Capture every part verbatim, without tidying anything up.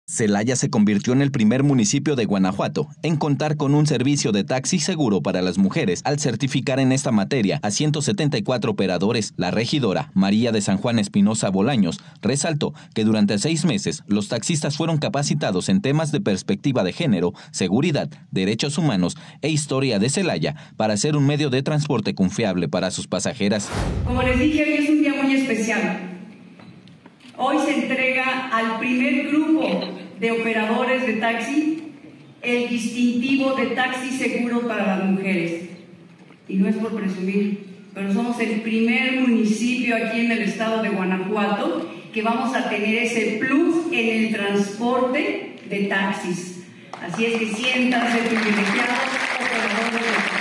Celaya se convirtió en el primer municipio de Guanajuato en contar con un servicio de taxi seguro para las mujeres al certificar en esta materia a ciento setenta y cuatro operadores. La regidora María de San Juan Espinosa Bolaños resaltó que durante seis meses los taxistas fueron capacitados en temas de perspectiva de género, seguridad, derechos humanos e historia de Celaya para ser un medio de transporte confiable para sus pasajeras. Como les dije, hoy es un día muy especial. Hoy se entrega al primer grupo de operadores de taxi el distintivo de taxi seguro para las mujeres. Y no es por presumir, pero somos el primer municipio aquí en el estado de Guanajuato que vamos a tener ese plus en el transporte de taxis. Así es que siéntanse privilegiados, operadores de taxi.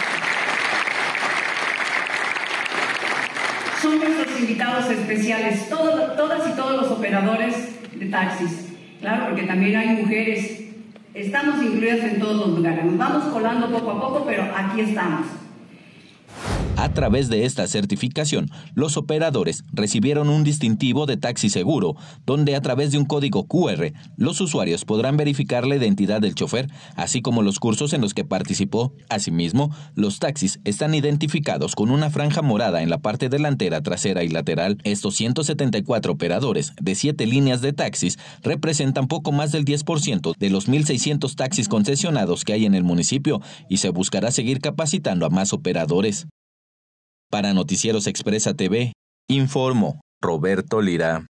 Son nuestros invitados especiales, todo, todas y todos los operadores de taxis. Claro, porque también hay mujeres, estamos incluidas en todos los lugares. Nos vamos colando poco a poco, pero aquí estamos. A través de esta certificación, los operadores recibieron un distintivo de taxi seguro, donde a través de un código cu erre, los usuarios podrán verificar la identidad del chofer, así como los cursos en los que participó. Asimismo, los taxis están identificados con una franja morada en la parte delantera, trasera y lateral. Estos ciento setenta y cuatro operadores de siete líneas de taxis representan poco más del diez por ciento de los mil seiscientos taxis concesionados que hay en el municipio y se buscará seguir capacitando a más operadores. Para Noticieros Expresa T V, informó Roberto Lira.